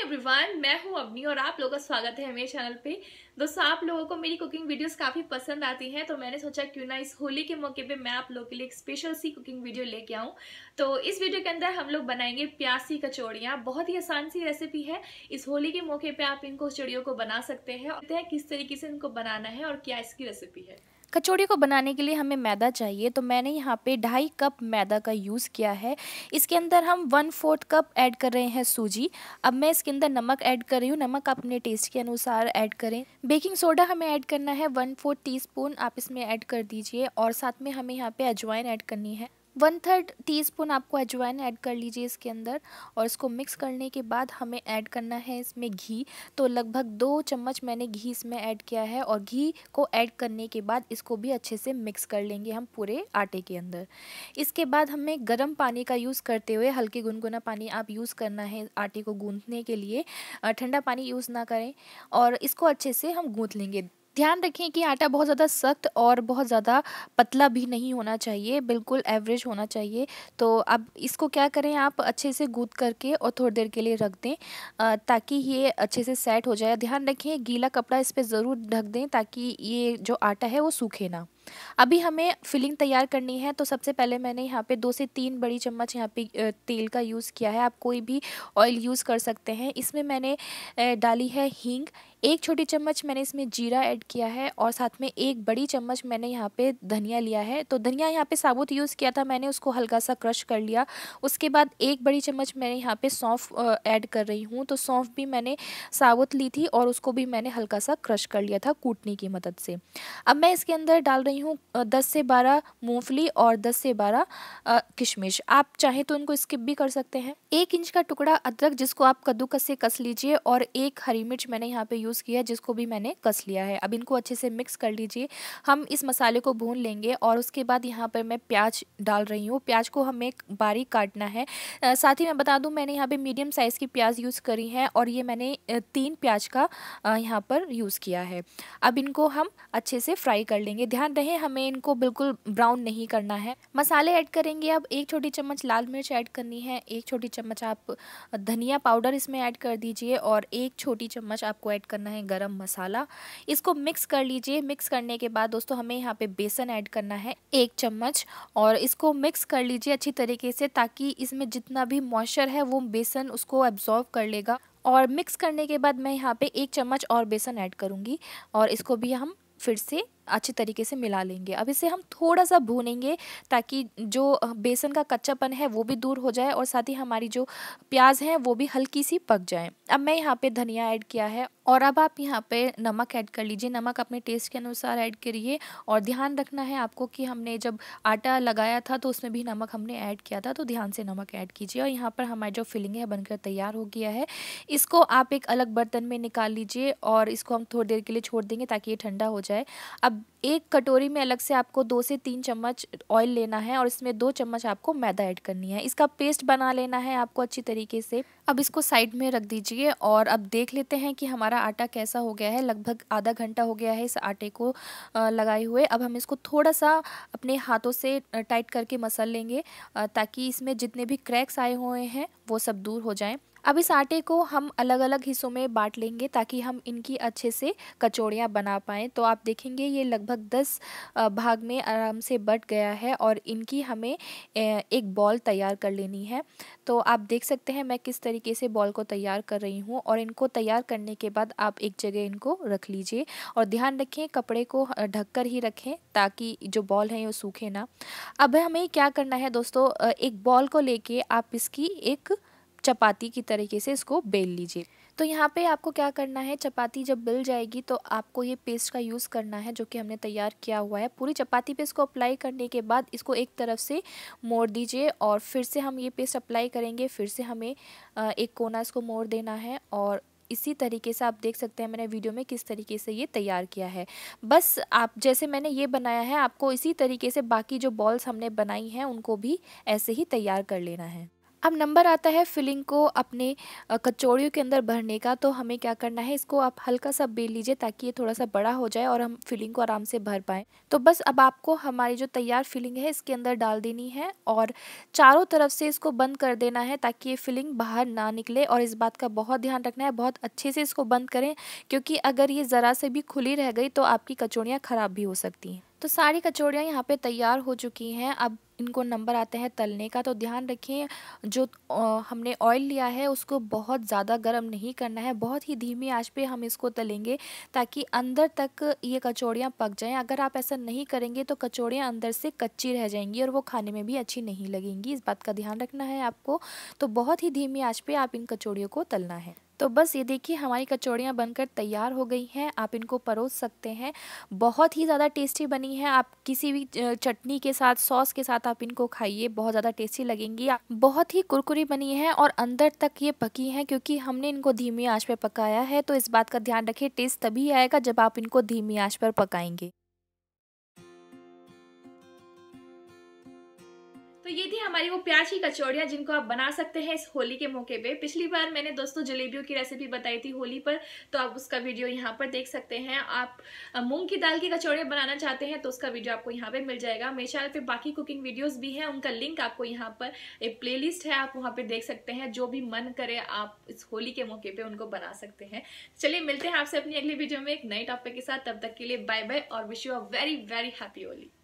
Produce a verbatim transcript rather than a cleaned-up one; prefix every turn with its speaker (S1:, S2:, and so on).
S1: Everyone, मैं हूं अवनी और आप लोगों का स्वागत है मेरे चैनल पे। दोस्तों, आप लोगों को मेरी कुकिंग वीडियोस काफ़ी पसंद आती हैं, तो मैंने सोचा क्यों ना इस होली के मौके पे मैं आप लोगों के लिए एक स्पेशल सी कुकिंग वीडियो लेके आऊं। तो इस वीडियो के अंदर हम लोग बनाएंगे प्याज की कचौड़ियाँ। बहुत ही आसान सी रेसिपी है। इस होली के मौके पर आप इनको कचौड़ियों को बना सकते हैं और देखते हैं किस तरीके से इनको बनाना है और क्या इसकी रेसिपी है।
S2: कचौड़ी को बनाने के लिए हमें मैदा चाहिए, तो मैंने यहाँ पे ढाई कप मैदा का यूज़ किया है। इसके अंदर हम वन फोर्थ कप ऐड कर रहे हैं सूजी। अब मैं इसके अंदर नमक ऐड कर रही हूँ। नमक आप अपने टेस्ट के अनुसार ऐड करें। बेकिंग सोडा हमें ऐड करना है वन फोर्थ टी स्पून, आप इसमें ऐड कर दीजिए। और साथ में हमें यहाँ पे अजवाइन ऐड करनी है, वन थर्ड टी स्पून आपको अजवाइन ऐड कर लीजिए इसके अंदर। और इसको मिक्स करने के बाद हमें ऐड करना है इसमें घी। तो लगभग दो चम्मच मैंने घी इसमें ऐड किया है। और घी को ऐड करने के बाद इसको भी अच्छे से मिक्स कर लेंगे हम पूरे आटे के अंदर। इसके बाद हमें गर्म पानी का यूज़ करते हुए, हल्के गुनगुना पानी आप यूज़ करना है आटे को गूंथने के लिए, ठंडा पानी यूज़ ना करें। और इसको अच्छे से हम गूंथ लेंगे। ध्यान रखें कि आटा बहुत ज़्यादा सख्त और बहुत ज़्यादा पतला भी नहीं होना चाहिए, बिल्कुल एवरेज होना चाहिए। तो अब इसको क्या करें, आप अच्छे से गूंथ करके और थोड़ी देर के लिए रख दें ताकि ये अच्छे से सेट हो जाए। ध्यान रखें गीला कपड़ा इस पर ज़रूर ढक दें ताकि ये जो आटा है वो सूखे ना। अभी हमें फिलिंग तैयार करनी है। तो सबसे पहले मैंने यहाँ पे दो से तीन बड़ी चम्मच यहाँ पे तेल का यूज़ किया है। आप कोई भी ऑयल यूज़ कर सकते हैं। इसमें मैंने डाली है हींग, एक छोटी चम्मच मैंने इसमें जीरा ऐड किया है। और साथ में एक बड़ी चम्मच मैंने यहाँ पे धनिया लिया है। तो धनिया यहाँ पे साबुत यूज़ किया था मैंने, उसको हल्का सा क्रश कर लिया। उसके बाद एक बड़ी चम्मच मैंने यहाँ पे सौंफ ऐड कर रही हूँ। तो सौंफ भी मैंने साबुत ली थी और उसको भी मैंने हल्का सा क्रश कर लिया था कूटनी की मदद से। अब मैं इसके अंदर डाल रही हूँ दस से बारह मूंगफली और दस से बारह किशमिश। आप चाहे तो उनको स्किप भी कर सकते हैं। एक इंच का टुकड़ा अदरक जिसको आप कद्दूकस से कस लीजिए। और एक हरी मिर्च मैंने यहाँ पे यूज़ किया है जिसको भी मैंने कस लिया है। अब इनको अच्छे से मिक्स कर लीजिए। हम इस मसाले को भून लेंगे और उसके बाद यहाँ पर मैं प्याज डाल रही हूँ। प्याज को हमें बारीक काटना है। साथ ही मैं बता दूँ मैंने यहाँ पे मीडियम साइज़ की प्याज यूज़ करी है और ये मैंने तीन प्याज का यहाँ पर यूज़ किया है। अब इनको हम अच्छे से फ्राई कर लेंगे। ध्यान रहे हमें इनको बिल्कुल ब्राउन नहीं करना है। मसाले ऐड करेंगे। अब एक छोटी चम्मच लाल मिर्च ऐड करनी है, एक छोटी चम्मच आप धनिया पाउडर इसमें ऐड कर दीजिए और एक छोटी चम्मच आपको ऐड करना है गरम मसाला। इसको मिक्स कर लीजिए। मिक्स करने के बाद दोस्तों हमें यहाँ पे बेसन ऐड करना है एक चम्मच और इसको मिक्स कर लीजिए अच्छी तरीके से ताकि इसमें जितना भी मॉइस्चर है वो बेसन उसको एब्जॉर्ब कर लेगा। और मिक्स करने के बाद मैं यहाँ पे एक चम्मच और बेसन ऐड करूँगी और इसको भी हम फिर से अच्छी तरीके से मिला लेंगे। अब इसे हम थोड़ा सा भूनेंगे ताकि जो बेसन का कच्चापन है वो भी दूर हो जाए और साथ ही हमारी जो प्याज है वो भी हल्की सी पक जाए। अब मैं यहाँ पे धनिया ऐड किया है और अब आप यहाँ पे नमक ऐड कर लीजिए। नमक अपने टेस्ट के अनुसार ऐड करिए और ध्यान रखना है आपको कि हमने जब आटा लगाया था तो उसमें भी नमक हमने ऐड किया था, तो ध्यान से नमक ऐड कीजिए। और यहाँ पर हमारी जो फिलिंग है बनकर तैयार हो गया है। इसको आप एक अलग बर्तन में निकाल लीजिए और इसको हम थोड़ी देर के लिए छोड़ देंगे ताकि ये ठंडा हो जाए। अब एक कटोरी में अलग से आपको दो से तीन चम्मच ऑयल लेना है और इसमें दो चम्मच आपको मैदा ऐड करनी है। इसका पेस्ट बना लेना है आपको अच्छी तरीके से। अब इसको साइड में रख दीजिए और अब देख लेते हैं कि हमारा आटा कैसा हो गया है। लगभग आधा घंटा हो गया है इस आटे को लगाए हुए। अब हम इसको थोड़ा सा अपने हाथों से टाइट करके मसल लेंगे ताकि इसमें जितने भी क्रैक्स आए हुए हैं वो सब दूर हो जाएं। अब इस आटे को हम अलग अलग हिस्सों में बांट लेंगे ताकि हम इनकी अच्छे से कचौड़ियाँ बना पाएँ। तो आप देखेंगे ये लगभग दस भाग में आराम से बट गया है और इनकी हमें एक बॉल तैयार कर लेनी है। तो आप देख सकते हैं मैं किस तरीके से बॉल को तैयार कर रही हूँ। और इनको तैयार करने के बाद आप एक जगह इनको रख लीजिए और ध्यान रखें कपड़े को ढक कर ही रखें ताकि जो बॉल है वो सूखे ना। अब हमें क्या करना है दोस्तों, एक बॉल को लेके आप इसकी एक चपाती की तरीके से इसको बेल लीजिए। तो यहाँ पे आपको क्या करना है, चपाती जब बेल जाएगी तो आपको ये पेस्ट का यूज़ करना है जो कि हमने तैयार किया हुआ है। पूरी चपाती पे इसको अप्लाई करने के बाद इसको एक तरफ से मोड़ दीजिए और फिर से हम ये पेस्ट अप्लाई करेंगे। फिर से हमें एक कोना इसको मोड़ देना है और इसी तरीके से आप देख सकते हैं मैंने वीडियो में किस तरीके से ये तैयार किया है। बस आप जैसे मैंने ये बनाया है आपको इसी तरीके से बाकी जो बॉल्स हमने बनाई हैं उनको भी ऐसे ही तैयार कर लेना है। अब नंबर आता है फिलिंग को अपने कचौड़ियों के अंदर भरने का। तो हमें क्या करना है, इसको आप हल्का सा बेल लीजिए ताकि ये थोड़ा सा बड़ा हो जाए और हम फिलिंग को आराम से भर पाएँ। तो बस अब आपको हमारी जो तैयार फिलिंग है इसके अंदर डाल देनी है और चारों तरफ से इसको बंद कर देना है ताकि ये फिलिंग बाहर ना निकले। और इस बात का बहुत ध्यान रखना है, बहुत अच्छे से इसको बंद करें, क्योंकि अगर ये ज़रा से भी खुली रह गई तो आपकी कचौड़ियाँ ख़राब भी हो सकती हैं। तो सारी कचौड़ियाँ यहाँ पे तैयार हो चुकी हैं। अब इनको नंबर आते हैं तलने का। तो ध्यान रखें, जो अ, हमने ऑयल लिया है उसको बहुत ज़्यादा गर्म नहीं करना है, बहुत ही धीमी आंच पे हम इसको तलेंगे ताकि अंदर तक ये कचौड़ियाँ पक जाएं। अगर आप ऐसा नहीं करेंगे तो कचौड़ियाँ अंदर से कच्ची रह जाएंगी और वो खाने में भी अच्छी नहीं लगेंगी। इस बात का ध्यान रखना है आपको। तो बहुत ही धीमी आंच पे आप इन कचौड़ियों को तलना है। तो बस ये देखिए हमारी कचौड़ियाँ बनकर तैयार हो गई हैं। आप इनको परोस सकते हैं। बहुत ही ज़्यादा टेस्टी बनी है। आप किसी भी चटनी के साथ, सॉस के साथ आप इनको खाइए, बहुत ज़्यादा टेस्टी लगेंगी। बहुत ही कुरकुरी बनी है और अंदर तक ये पकी हैं क्योंकि हमने इनको धीमी आंच पर पकाया है। तो इस बात का ध्यान रखिए, टेस्ट तभी आएगा जब आप इनको धीमी आंच पर पकाएंगे।
S1: तो ये थी हमारी वो प्याज की कचौड़ियाँ जिनको आप बना सकते हैं इस होली के मौके पे। पिछली बार मैंने दोस्तों जलेबियों की रेसिपी बताई थी होली पर, तो आप उसका वीडियो यहाँ पर देख सकते हैं। आप मूंग की दाल की कचौड़ियाँ बनाना चाहते हैं तो उसका वीडियो आपको यहाँ पे मिल जाएगा। मेरे चैनल पे बाकी कुकिंग वीडियोस भी हैं, उनका लिंक आपको यहाँ पर एक प्लेलिस्ट है, आप वहाँ पे देख सकते हैं। जो भी मन करे आप इस होली के मौके पे उनको बना सकते हैं। चलिए मिलते हैं आपसे अपनी अगली वीडियो में एक नई टॉपिक के साथ। तब तक के लिए बाय बाय और wish you a very very happy Holi.